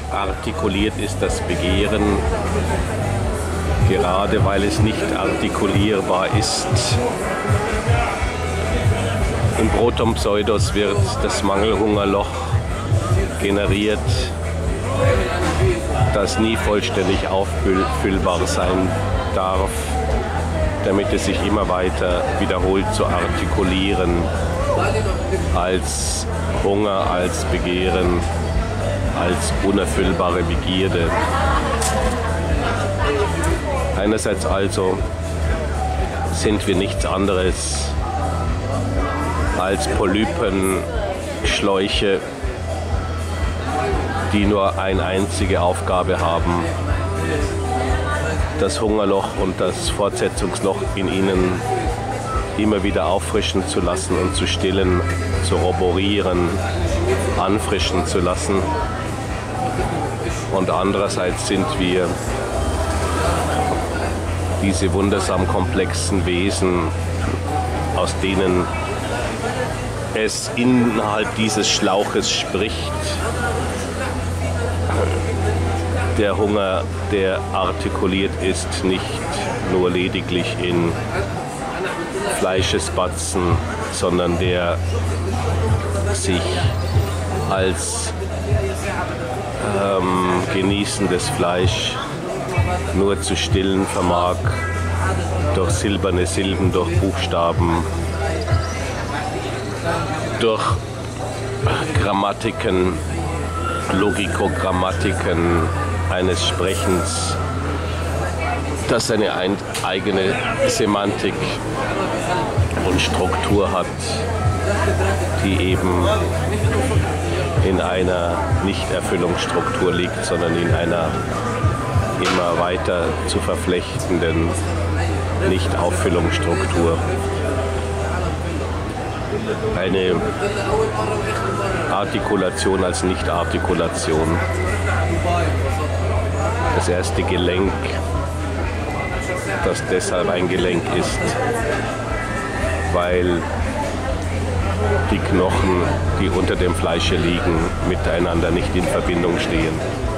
artikuliert ist das Begehren, gerade weil es nicht artikulierbar ist. Im Protompseudos wird das Mangelhungerloch generiert, das nie vollständig auffüllbar sein darf, damit es sich immer weiter wiederholt zu artikulieren als Hunger, als Begehren, als unerfüllbare Begierde. Einerseits also sind wir nichts anderes als Polypenschläuche, die nur eine einzige Aufgabe haben, das Hungerloch und das Fortsetzungsloch in ihnen immer wieder auffrischen zu lassen und zu stillen, zu roborieren, anfrischen zu lassen. Und andererseits sind wir diese wundersam komplexen Wesen, aus denen es innerhalb dieses Schlauches spricht. Der Hunger, der artikuliert ist, nicht nur lediglich in Fleischesbatzen, sondern der sich als genießendes Fleisch nur zu stillen vermag, durch silberne Silben, durch Buchstaben, durch Grammatiken, Logikogrammatiken eines Sprechens, das eine eigene Semantik und Struktur hat, die eben in einer Nichterfüllungsstruktur liegt, sondern in einer immer weiter zu verflechtenden Nichtauffüllungsstruktur. Eine Artikulation als Nichtartikulation. Das erste Gelenk, das deshalb ein Gelenk ist, weil die Knochen, die unter dem Fleische liegen, miteinander nicht in Verbindung stehen.